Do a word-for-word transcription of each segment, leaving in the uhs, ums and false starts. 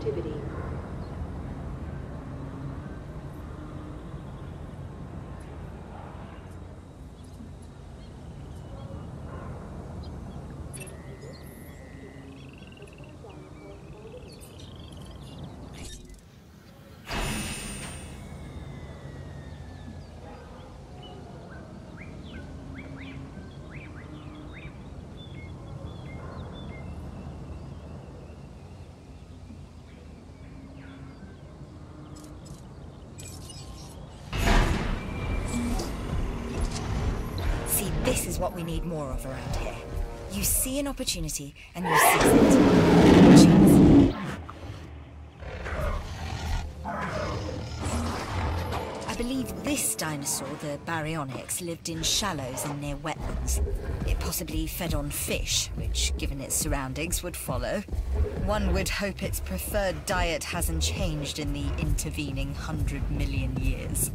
activity. This is what we need more of around here. You see an opportunity, and you seize it. Choose. I believe this dinosaur, the Baryonyx, lived in shallows and near wetlands. It possibly fed on fish, which, given its surroundings, would follow. One would hope its preferred diet hasn't changed in the intervening hundred million years.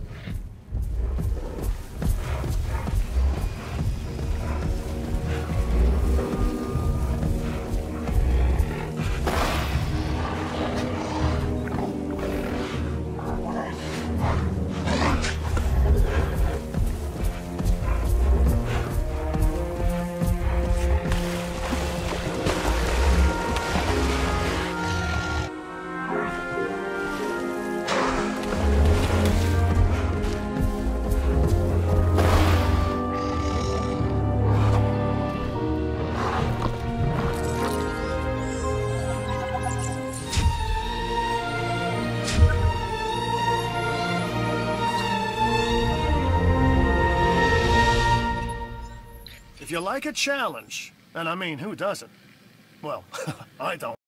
If you like a challenge, and I mean, who doesn't? Well, I don't.